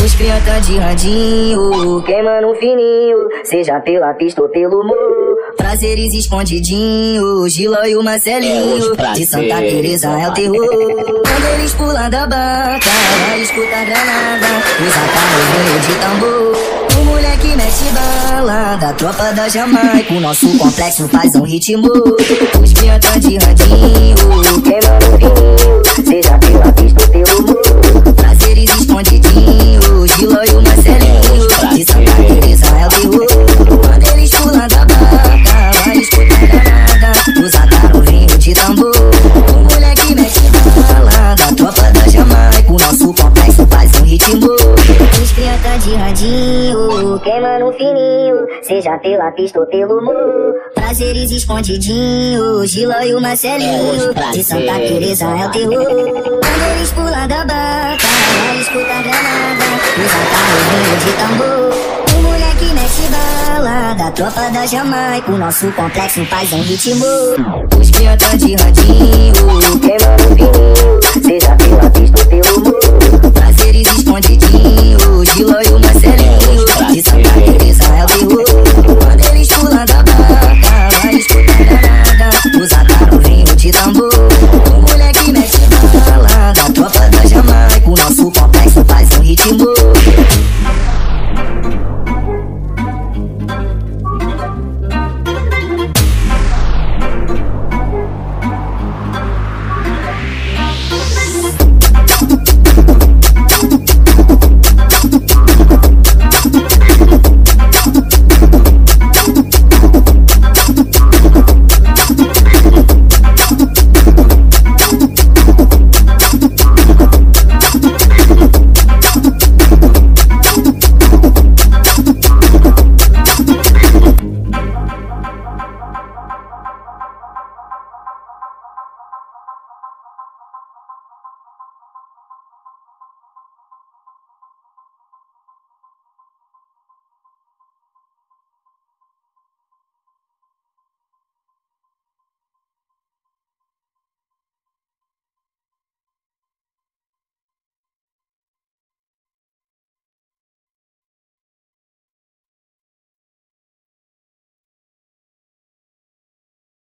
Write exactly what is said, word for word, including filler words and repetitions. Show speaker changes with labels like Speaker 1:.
Speaker 1: Os cria tá de radinho, queimando fininho, seja pela pista ou pelo morro. Prazeres escondidinhos, Gila e o Marcelinho, de Santa Teresa é o terror. Quando eles pulam da banca, vai escutar granada, usa carro de tambor. O moleque mete bala, da tropa da Jamaica, o nosso complexo faz um ritmo. Os cria tá de radinho, queimando fininho, seja pela pista ou pelo morro. Prazeres escondidinhos, Gila e o Marcelinho, de Santa Teresa é o terror. Quando eles pulam da banca, vai escutar granada, usa carro de tambor. O moleque mete bala, da tropa da Jamaica, o nosso complexo faz um ritmo. Os cria tá de radinho, queimando fininho, seja pela pista ou pelo morro. Prazeres escondidinhos, Gila e o Marcelinho, de Santa Teresa é o terror. Quando eles pulam da banca, vai escutar granada, usa carro de tambor. O moleque mete bala, da tropa da Jamaica, o nosso complexo faz um ritmo. Os cria tá de radinho, queimando fininho, seja pela pista ou pelo morro. Prazeres escondidinhos, Gila e o Marcelinho, de Santa Teresa é o terror. Quando eles pulam da banca, vai escutar granada, usa carro de tambor. O moleque mete bala, da tropa da Jamaica, o nosso complexo faz um ritmo.